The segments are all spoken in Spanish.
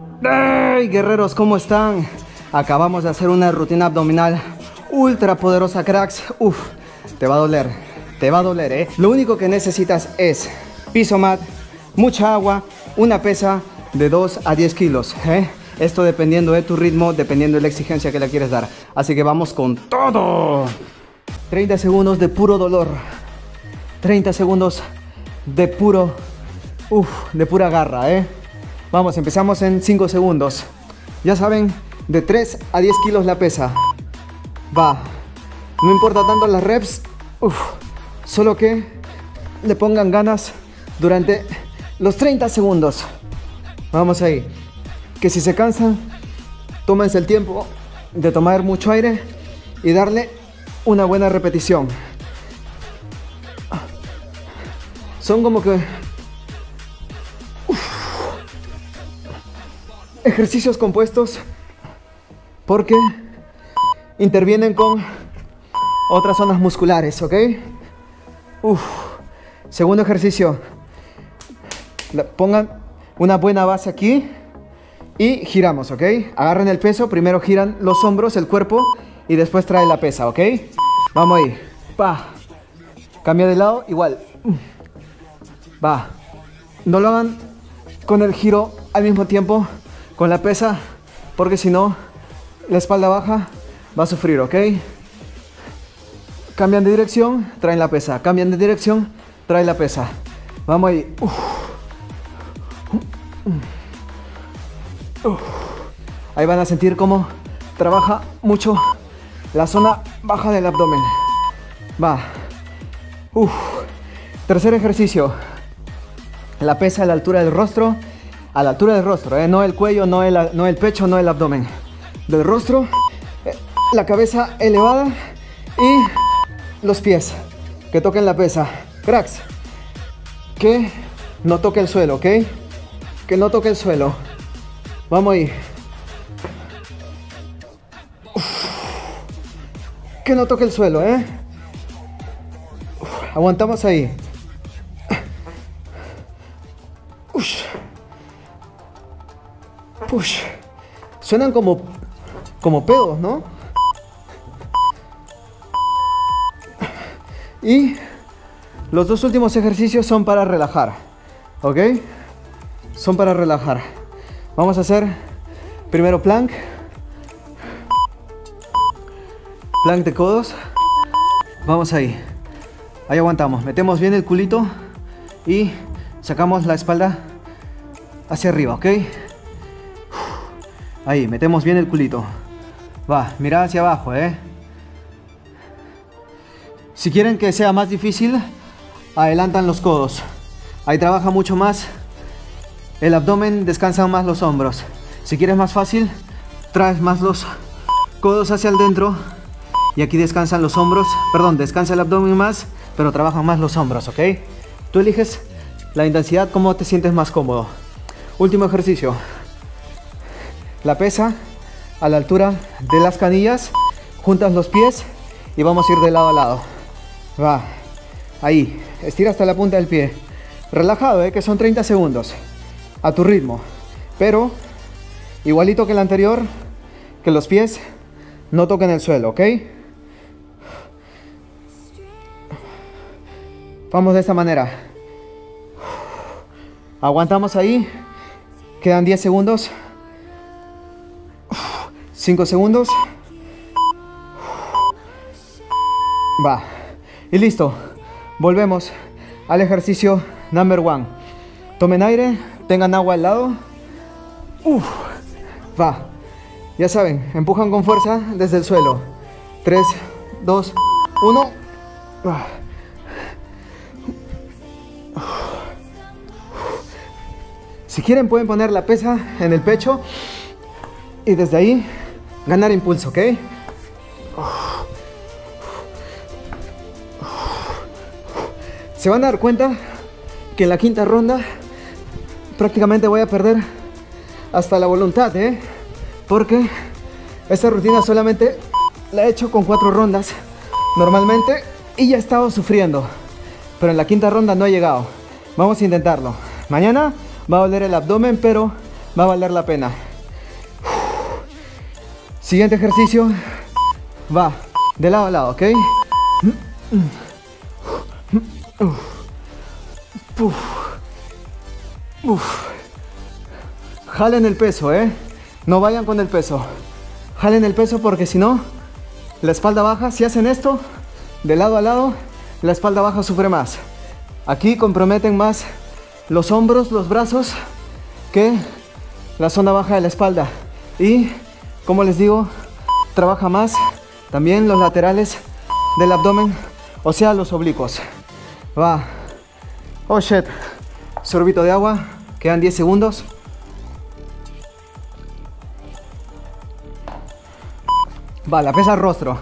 ¡Hey, guerreros! ¿Cómo están? Acabamos de hacer una rutina abdominal ultra poderosa, cracks. Uf, te va a doler, ¿eh? Lo único que necesitas es piso mat, mucha agua, una pesa de 2 a 10 kilos, ¿eh? Esto dependiendo de tu ritmo, dependiendo de la exigencia que le quieres dar. Así que vamos con todo. 30 segundos de puro dolor. 30 segundos de puro... de pura garra, ¿eh? Vamos, empezamos en 5 segundos. Ya saben, de 3 a 10 kilos la pesa. Va. No importa tanto las reps. Solo que le pongan ganas durante los 30 segundos. Vamos ahí. Que si se cansan, tómense el tiempo de tomar mucho aire y darle una buena repetición. Son como que... ejercicios compuestos porque intervienen con otras zonas musculares, ¿ok? Segundo ejercicio. Pongan una buena base aquí y giramos, ¿ok? Agarren el peso, primero giran los hombros, el cuerpo y después trae la pesa, ¿ok? Vamos ahí. Pa. Cambia de lado, igual. Va. No lo hagan con el giro al mismo tiempo con la pesa, porque si no, la espalda baja va a sufrir, ¿ok? Cambian de dirección, traen la pesa. Cambian de dirección, traen la pesa. Vamos ahí. Ahí van a sentir cómo trabaja mucho la zona baja del abdomen. Va. Tercer ejercicio. La pesa a la altura del rostro. A la altura del rostro, no el cuello, no el pecho, no el abdomen. Del rostro, la cabeza elevada y los pies que toquen la pesa. Cracks, que no toque el suelo, ¿ok? Que no toque el suelo. Vamos ahí. Que no toque el suelo, ¿eh? Aguantamos ahí. Suenan como pedos, ¿no? Y los dos últimos ejercicios son para relajar, ¿ok? Son para relajar. Vamos a hacer primero plank. Plank de codos. Vamos ahí. Ahí aguantamos. Metemos bien el culito y sacamos la espalda hacia arriba, ¿ok? Ahí, metemos bien el culito. Va, mirada hacia abajo, ¿eh? Si quieren que sea más difícil, adelantan los codos. Ahí trabaja mucho más el abdomen, descansan más los hombros. Si quieres más fácil, traes más los codos hacia el dentro y aquí descansan los hombros. Perdón, descansa el abdomen más, pero trabajan más los hombros, ¿ok? Tú eliges la intensidad, cómo te sientes más cómodo. Último ejercicio. La pesa a la altura de las canillas, juntas los pies y vamos a ir de lado a lado. Va, ahí, estira hasta la punta del pie. Relajado, que son 30 segundos, a tu ritmo. Pero, igualito que el anterior, que los pies no toquen el suelo, ¿ok? Vamos de esta manera. Aguantamos ahí, quedan 10 segundos. 5 segundos. Va. Y listo. Volvemos al ejercicio number 1. Tomen aire, tengan agua al lado. Va. Ya saben, empujan con fuerza desde el suelo. 3, 2, 1. Va. Si quieren pueden poner la pesa en el pecho y desde ahí ganar impulso, ¿ok? Se van a dar cuenta que en la quinta ronda prácticamente voy a perder hasta la voluntad, ¿eh? Porque esta rutina solamente la he hecho con 4 rondas normalmente y ya he estado sufriendo. Pero en la quinta ronda no he llegado. Vamos a intentarlo. Mañana va a doler el abdomen, pero Va a valer la pena. Siguiente ejercicio. Va de lado a lado, ¿ok? Jalen el peso, ¿eh? No vayan con el peso. Jalen el peso porque si no, la espalda baja. Si hacen esto, de lado a lado, la espalda baja sufre más. Aquí comprometen más los hombros, los brazos, que la zona baja de la espalda. Y, como les digo, trabaja más también los laterales del abdomen, o sea, los oblicuos. Va. Oh, shit. Sorbito de agua. Quedan 10 segundos. Va, la pesa al rostro.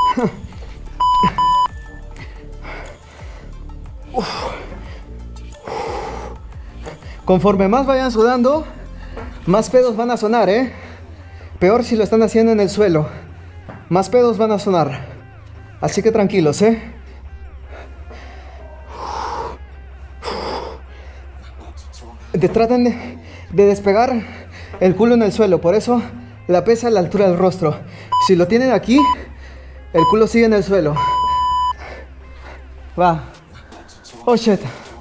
Conforme más vayan sudando, más pedos van a sonar, ¿eh? Peor si lo están haciendo en el suelo. Más pedos van a sonar. Así que tranquilos, ¿eh? Traten de despegar el culo en el suelo. Por eso la pesa a la altura del rostro. Si lo tienen aquí, el culo sigue en el suelo. Va. Oh, shit.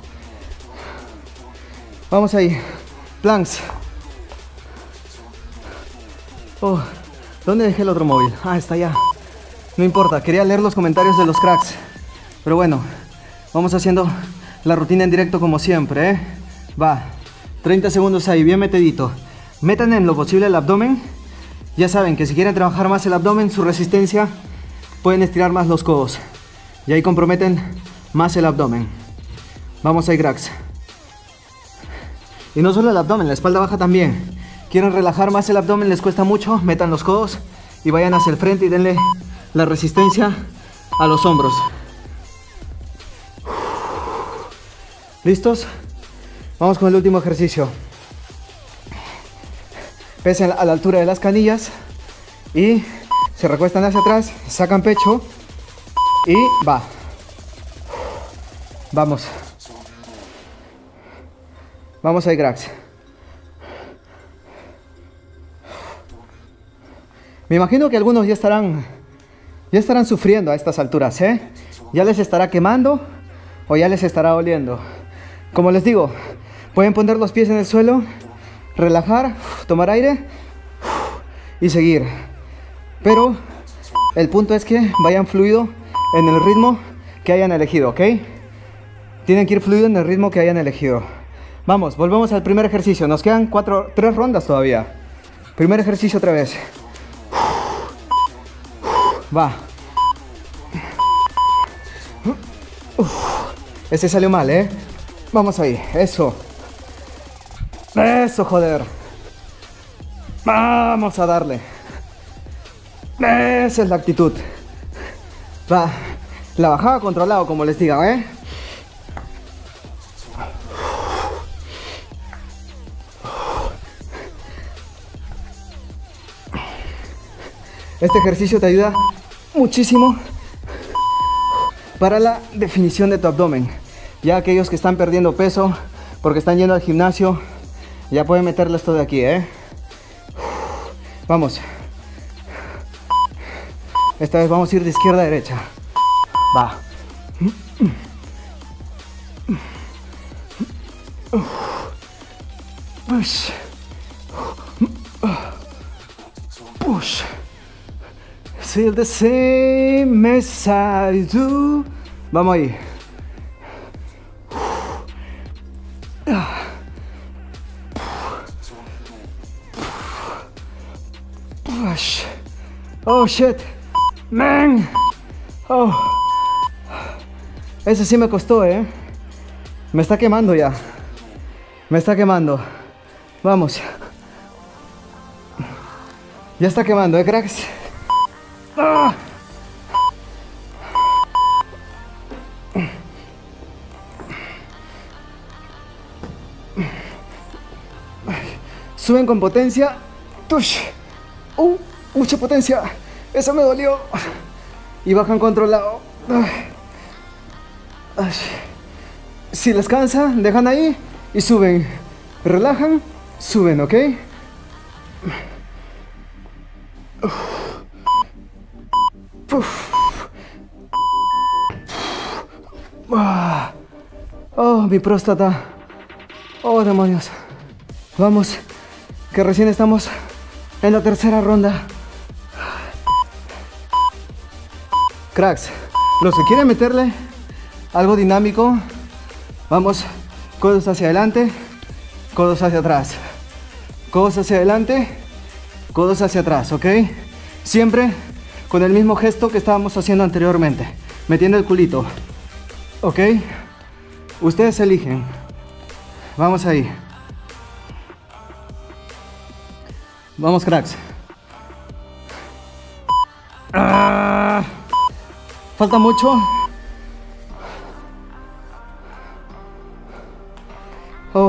Vamos ahí. Planks. Oh, ¿dónde dejé el otro móvil? Ah, está allá. No importa, quería leer los comentarios de los cracks. Pero bueno, vamos haciendo la rutina en directo como siempre, ¿eh? Va. 30 segundos ahí, bien metidito. Metan en lo posible el abdomen. Ya saben que si quieren trabajar más el abdomen, su resistencia, pueden estirar más los codos. Y ahí comprometen más el abdomen. Vamos ahí, cracks. Y no solo el abdomen, la espalda baja también. Quieren relajar más el abdomen, les cuesta mucho, metan los codos y vayan hacia el frente y denle la resistencia a los hombros. ¿Listos? Vamos con el último ejercicio. Pesen a la altura de las canillas y se recuestan hacia atrás, sacan pecho y va. Vamos. Vamos ahí, cracks. Me imagino que algunos ya estarán sufriendo a estas alturas, ¿eh? Ya les estará quemando o ya les estará oliendo. Como les digo, pueden poner los pies en el suelo, relajar, tomar aire y seguir. Pero el punto es que vayan fluido en el ritmo que hayan elegido, ¿ok? Tienen que ir fluido en el ritmo que hayan elegido. Vamos, volvemos al primer ejercicio. Nos quedan 3 rondas todavía. Primer ejercicio otra vez. Va. Este salió mal, ¿eh? Vamos ahí, eso. Eso, joder. Vamos a darle. Esa es la actitud. Va. La bajada controlado, como les diga, ¿eh? Este ejercicio te ayuda muchísimo para la definición de tu abdomen. Ya aquellos que están perdiendo peso porque están yendo al gimnasio, ya pueden meterle esto de aquí, ¿eh? Vamos. Esta vez vamos a ir de izquierda a derecha. Va. Push. Push. Feel the same as I do. Vamos ahí. Push. Oh shit. Man. Oh. Ese sí me costó, ¿eh? Me está quemando ya. Me está quemando. Vamos. Ya está quemando, cracks. ¡Ah! Suben con potencia. ¡Tush! Mucha potencia. Eso me dolió. Y bajan controlado. Si les cansa, dejan ahí y suben. Relajan suben, ¿ok? Oh, mi próstata. Oh, demonios. Vamos, que recién estamos en la tercera ronda. Cracks, los que quieren meterle algo dinámico, vamos, codos hacia adelante, codos hacia atrás. Codos hacia adelante, codos hacia atrás, ¿ok? Siempre con el mismo gesto que estábamos haciendo anteriormente, metiendo el culito, ¿ok? Ustedes eligen. Vamos ahí. Vamos, cracks. Falta mucho. Oh.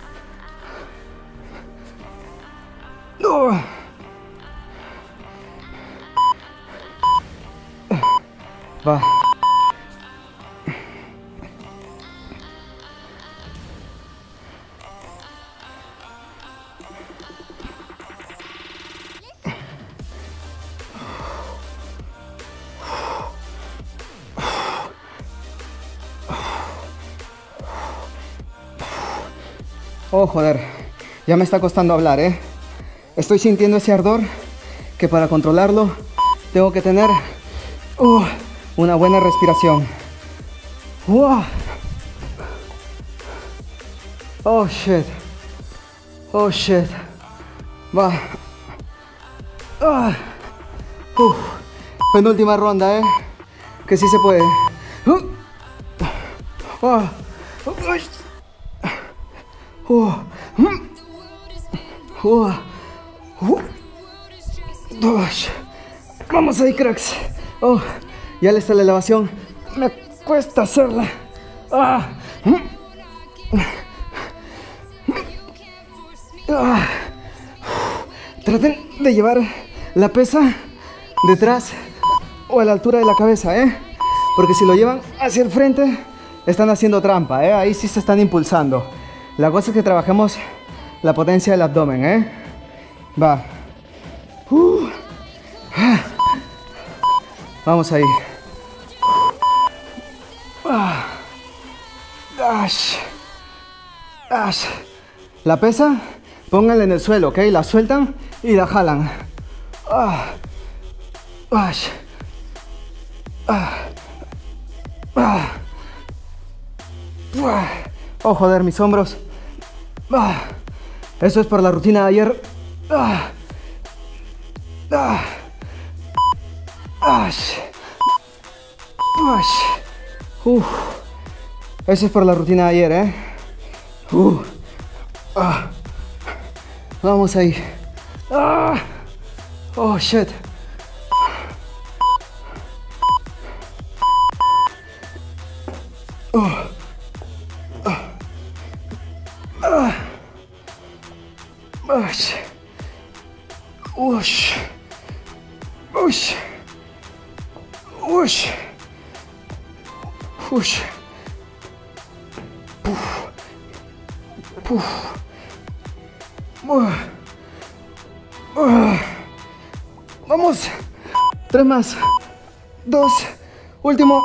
Oh. Va. Oh, joder, ya me está costando hablar, ¿eh? Estoy sintiendo ese ardor que para controlarlo tengo que tener una buena respiración. Oh, shit. Oh, shit. Va. Penúltima ronda, ¿eh? Que sí se puede. Vamos ahí, cracks. Oh, ya le está la elevación. Me cuesta hacerla. Traten de llevar la pesa detrás o a la altura de la cabeza, ¿eh? Porque si lo llevan hacia el frente, están haciendo trampa, ¿eh? Ahí sí se están impulsando. La cosa es que trabajemos la potencia del abdomen, ¿eh? Va. Vamos ahí. La pesa, pónganla en el suelo, ¿ok? La sueltan y la jalan. Oh, joder, mis hombros. Eso es por la rutina de ayer. Eso es por la rutina de ayer, ¿eh? Vamos ahí. Oh, shit. Vamos. 3 más. 2. Último.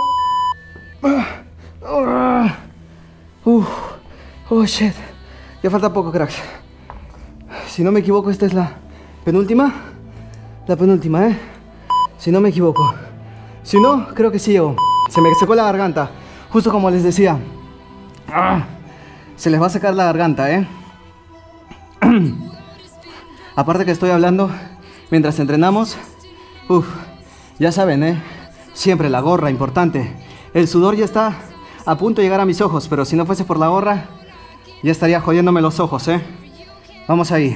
Oh, shit. Ya falta poco, cracks. Si no me equivoco, esta es la penúltima. La penúltima, ¿eh? Si no me equivoco. Si no, creo que sí llego. Se me secó la garganta. Justo como les decía. Se les va a secar la garganta, ¿eh? Aparte que estoy hablando mientras entrenamos. Ya saben, ¿eh? Siempre la gorra, importante. El sudor ya está a punto de llegar a mis ojos, pero si no fuese por la gorra, ya estaría jodiéndome los ojos, ¿eh? Vamos ahí.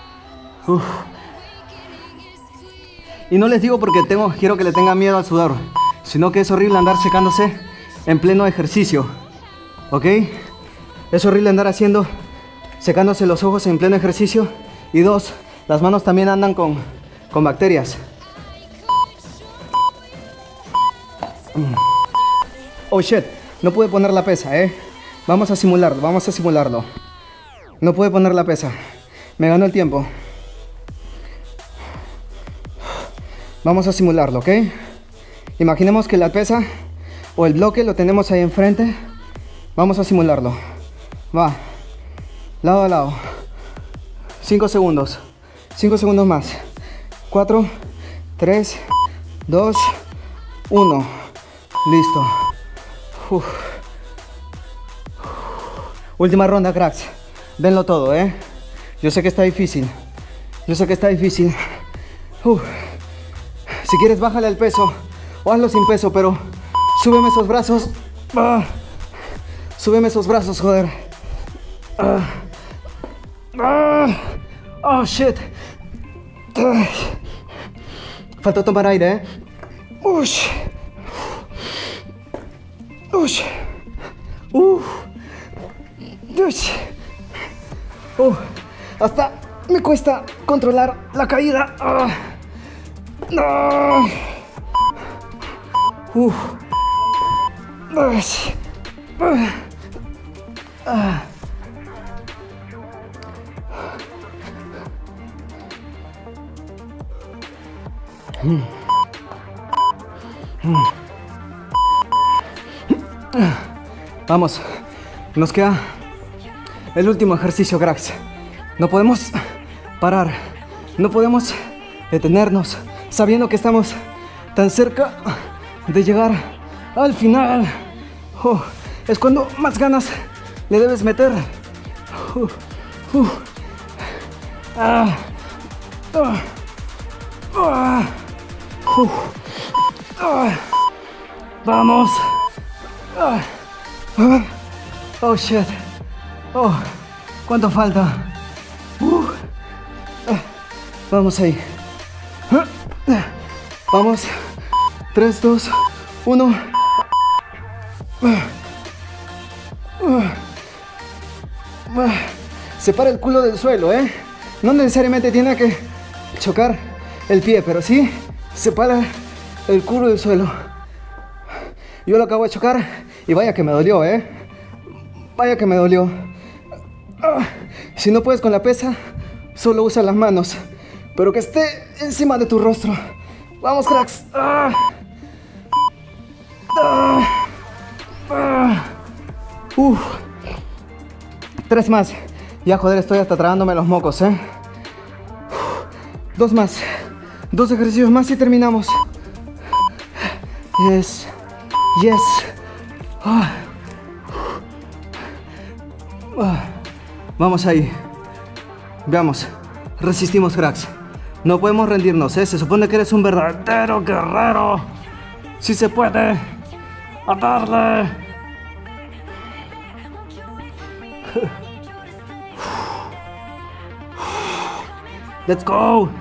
Y no les digo porque quiero que le tengan miedo al sudor, sino que es horrible andar secándose en pleno ejercicio, ¿ok? Es horrible andar secándose los ojos en pleno ejercicio. Y 2, las manos también andan con bacterias. Oh shit, no pude poner la pesa, ¿eh? Vamos a simularlo. No pude poner la pesa. Me ganó el tiempo. Vamos a simularlo, ¿ok? Imaginemos que la pesa o el bloque lo tenemos ahí enfrente. Vamos a simularlo. Va. Lado a lado. 5 segundos. 5 segundos más. 4, 3, 2, 1. Listo. Uf. Última ronda, cracks. Denlo todo, ¿eh? Yo sé que está difícil. Yo sé que está difícil. Uf. Si quieres, bájale el peso o hazlo sin peso, pero súbeme esos brazos. Súbeme esos brazos, joder. Oh, shit. Falta tomar aire, ¿eh? Ush. Ush. Ush. Hasta me cuesta controlar la caída. No. Vamos, nos queda el último ejercicio, cracks. No podemos parar, no podemos detenernos, sabiendo que estamos tan cerca de llegar al final. Es cuando más ganas le debes meter. Vamos. Oh shit. ¿Cuánto falta? Vamos ahí. Vamos. 3, 2, 1. Separa el culo del suelo, ¿eh? No necesariamente tiene que chocar el pie, pero sí separa el culo del suelo. Yo lo acabo de chocar y vaya que me dolió, ¿eh? Vaya que me dolió. Si no puedes con la pesa, solo usa las manos, pero que esté encima de tu rostro. Vamos, cracks. 3 más. Ya, joder, estoy hasta tragándome los mocos, ¿eh? 2 más. 2 ejercicios más y terminamos. Yes. Yes. Vamos ahí. Veamos. Resistimos, cracks. No podemos rendirnos, ¿eh? Se supone que eres un verdadero guerrero. Sí se puede. A darle. Let's go.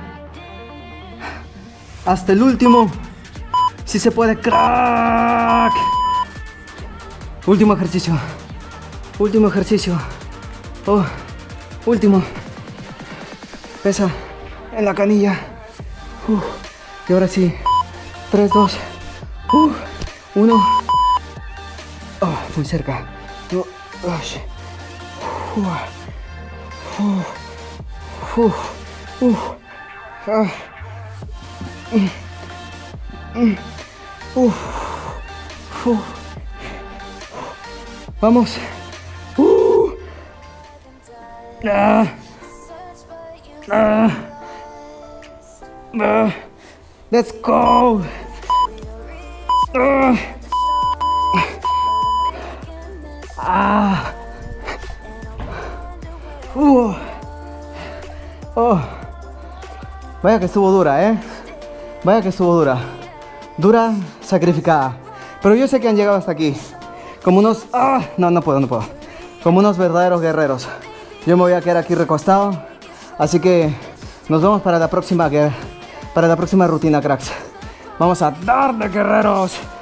Hasta el último. Sí se puede, crack. Último ejercicio. Último ejercicio. Último. Pesa en la canilla. Y ahora sí. 3, 2, 1. Muy cerca. Vamos. Let's go. Vaya que estuvo dura, ¿eh? Vaya que estuvo dura. Dura, sacrificada. Pero yo sé que han llegado hasta aquí. Como unos... No puedo. Como unos verdaderos guerreros. Yo me voy a quedar aquí recostado. Así que nos vemos para la próxima rutina, cracks. Vamos a darle, guerreros.